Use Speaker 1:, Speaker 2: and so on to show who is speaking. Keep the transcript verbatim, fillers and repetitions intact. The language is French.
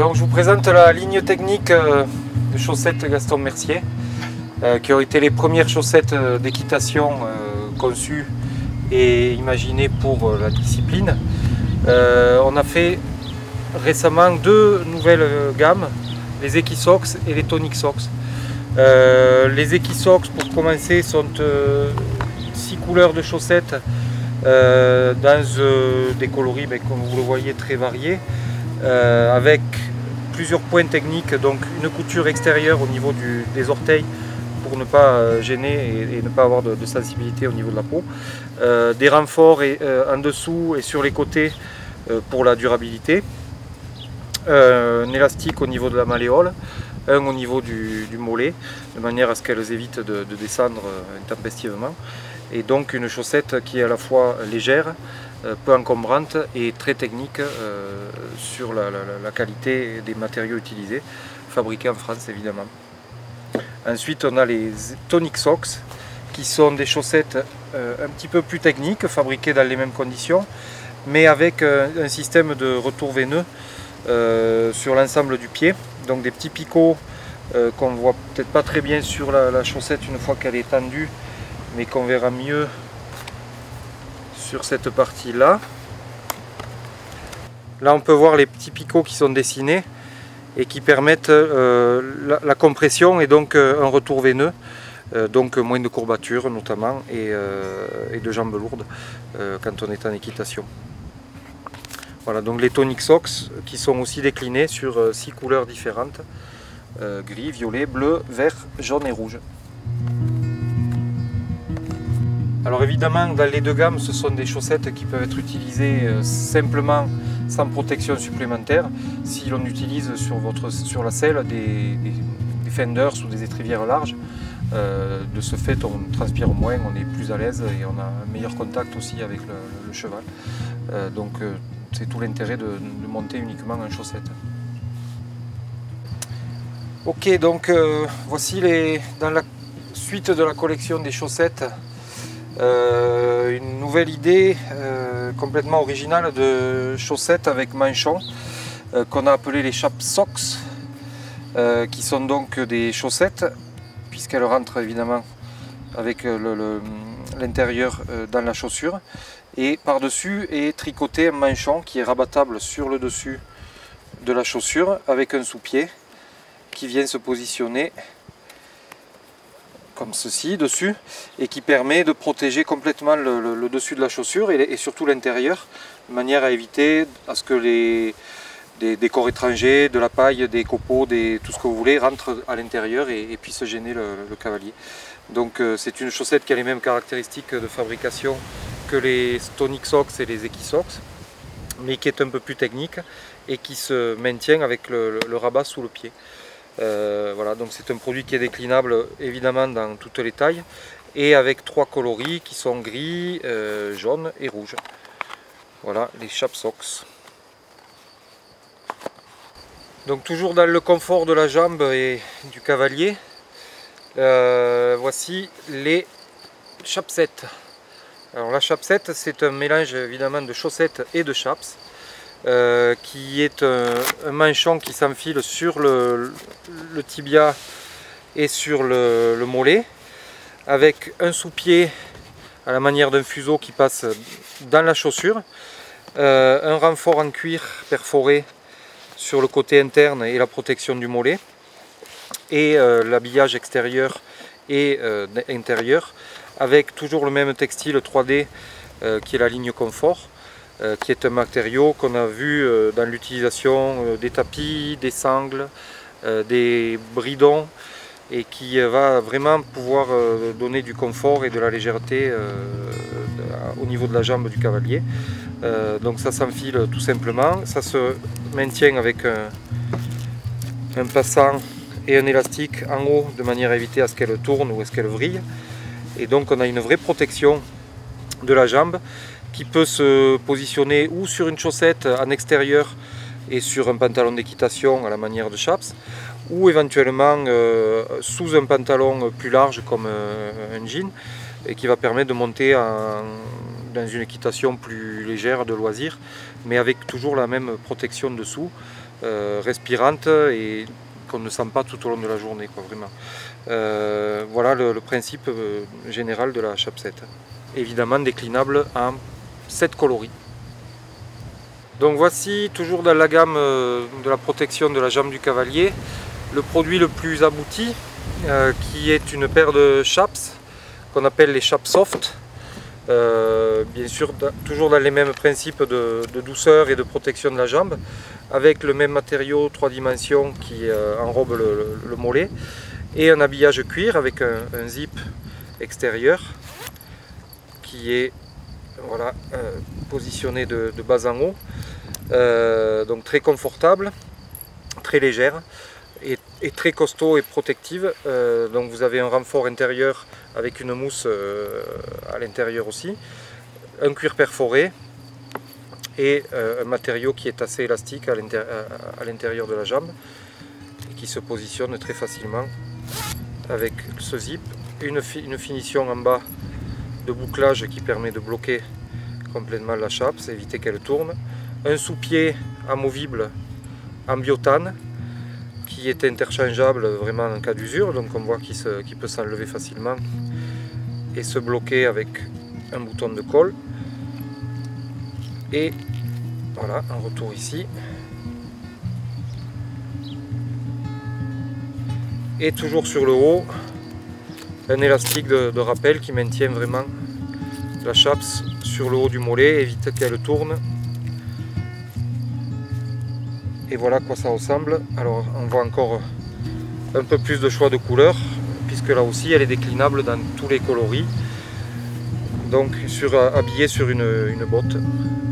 Speaker 1: Donc je vous présente la ligne technique euh, de chaussettes Gaston Mercier, euh, qui ont été les premières chaussettes d'équitation euh, conçues et imaginées pour euh, la discipline. Euh, on a fait récemment deux nouvelles gammes, les Equisox et les Tonic Sox. Euh, les Equisox, pour commencer, sont euh, six couleurs de chaussettes euh, dans euh, des coloris, ben, comme vous le voyez, très variés, euh, avec plusieurs points techniques, donc une couture extérieure au niveau du, des orteils pour ne pas euh, gêner et, et ne pas avoir de, de sensibilité au niveau de la peau, euh, des renforts et, euh, en dessous et sur les côtés euh, pour la durabilité, euh, un élastique au niveau de la malléole, un au niveau du, du mollet, de manière à ce qu'elles évitent de, de descendre intempestivement, et donc une chaussette qui est à la fois légère, peu encombrante et très technique euh, sur la, la, la qualité des matériaux utilisés, fabriqués en France évidemment. Ensuite on a les Tonic Sox, qui sont des chaussettes euh, un petit peu plus techniques, fabriquées dans les mêmes conditions, mais avec euh, un système de retour veineux euh, sur l'ensemble du pied, donc des petits picots euh, qu'on voit peut-être pas très bien sur la, la chaussette une fois qu'elle est tendue, mais qu'on verra mieux sur cette partie là. Là on peut voir les petits picots qui sont dessinés et qui permettent euh, la, la compression et donc euh, un retour veineux, euh, donc moins de courbatures notamment et, euh, et de jambes lourdes euh, quand on est en équitation. Voilà, donc les Tonic Sox qui sont aussi déclinés sur euh, six couleurs différentes, euh, gris, violet, bleu, vert, jaune et rouge. Alors évidemment, dans les deux gammes, ce sont des chaussettes qui peuvent être utilisées simplement sans protection supplémentaire si l'on utilise sur, votre, sur la selle des, des, des fenders ou des étrivières larges. Euh, de ce fait, on transpire moins, on est plus à l'aise et on a un meilleur contact aussi avec le, le cheval. Euh, donc euh, c'est tout l'intérêt de, de monter uniquement en chaussettes. Ok, donc euh, voici les, dans la suite de la collection des chaussettes, Euh, une nouvelle idée euh, complètement originale de chaussettes avec manchons euh, qu'on a appelé les Chap Socks, euh, qui sont donc des chaussettes puisqu'elles rentrent évidemment avec l'intérieur euh, dans la chaussure, et par-dessus est tricoté un manchon qui est rabattable sur le dessus de la chaussure avec un sous-pied qui vient se positionner comme ceci dessus et qui permet de protéger complètement le, le, le dessus de la chaussure et, et surtout l'intérieur, de manière à éviter à ce que les des, des corps étrangers, de la paille, des copeaux, des, tout ce que vous voulez rentrent à l'intérieur et, et puissent gêner le, le cavalier. Donc euh, c'est une chaussette qui a les mêmes caractéristiques de fabrication que les Tonic Sox et les Equisox, mais qui est un peu plus technique et qui se maintient avec le, le, le rabat sous le pied. Euh, voilà, donc c'est un produit qui est déclinable évidemment dans toutes les tailles et avec trois coloris qui sont gris, euh, jaune et rouge. Voilà les Chap Socks. Donc toujours dans le confort de la jambe et du cavalier, euh, voici les chapsettes. Alors la chapsette, c'est un mélange évidemment de chaussettes et de chaps. Euh, qui est un, un manchon qui s'enfile sur le, le tibia et sur le, le mollet, avec un sous-pied à la manière d'un fuseau qui passe dans la chaussure, euh, un renfort en cuir perforé sur le côté interne et la protection du mollet, et euh, l'habillage extérieur et euh, intérieur avec toujours le même textile trois D euh, qui est la ligne confort, qui est un matériau qu'on a vu dans l'utilisation des tapis, des sangles, des bridons, et qui va vraiment pouvoir donner du confort et de la légèreté au niveau de la jambe du cavalier. Donc ça s'enfile tout simplement, ça se maintient avec un, un passant et un élastique en haut de manière à éviter à ce qu'elle tourne ou à ce qu'elle vrille, et donc on a une vraie protection de la jambe qui peut se positionner ou sur une chaussette en extérieur et sur un pantalon d'équitation à la manière de Chaps, ou éventuellement euh, sous un pantalon plus large comme euh, un jean, et qui va permettre de monter en, dans une équitation plus légère de loisir mais avec toujours la même protection dessous, euh, respirante et qu'on ne sent pas tout au long de la journée, quoi, vraiment. Euh, voilà le, le principe euh, général de la Chape sept. Évidemment déclinable en sept coloris. Donc voici, toujours dans la gamme euh, de la protection de la jambe du cavalier, le produit le plus abouti, euh, qui est une paire de chaps qu'on appelle les chaps soft. Euh, bien sûr, toujours dans les mêmes principes de, de douceur et de protection de la jambe, avec le même matériau trois dimensions qui euh, enrobe le, le, le mollet, et un habillage cuir avec un, un zip extérieur qui est voilà, euh, positionné de, de bas en haut, euh, donc très confortable, très légère et, et très costaud et protective. Euh, donc vous avez un renfort intérieur avec une mousse euh, à l'intérieur aussi, un cuir perforé et euh, un matériau qui est assez élastique à l'intérieur de la jambe et qui se positionne très facilement avec ce zip, une, fi une finition en bas de bouclage qui permet de bloquer complètement la chape, c'est éviter qu'elle tourne, un sous-pied amovible en biotane qui est interchangeable vraiment en cas d'usure, donc on voit qu'il qu'il peut s'enlever facilement et se bloquer avec un bouton de colle. Et voilà, un retour ici. Et toujours sur le haut, un élastique de, de rappel qui maintient vraiment la chape sur le haut du mollet, évite qu'elle tourne. Et voilà à quoi ça ressemble. Alors on voit encore un peu plus de choix de couleurs, puisque là aussi elle est déclinable dans tous les coloris. Donc sur, habillée sur une, une botte.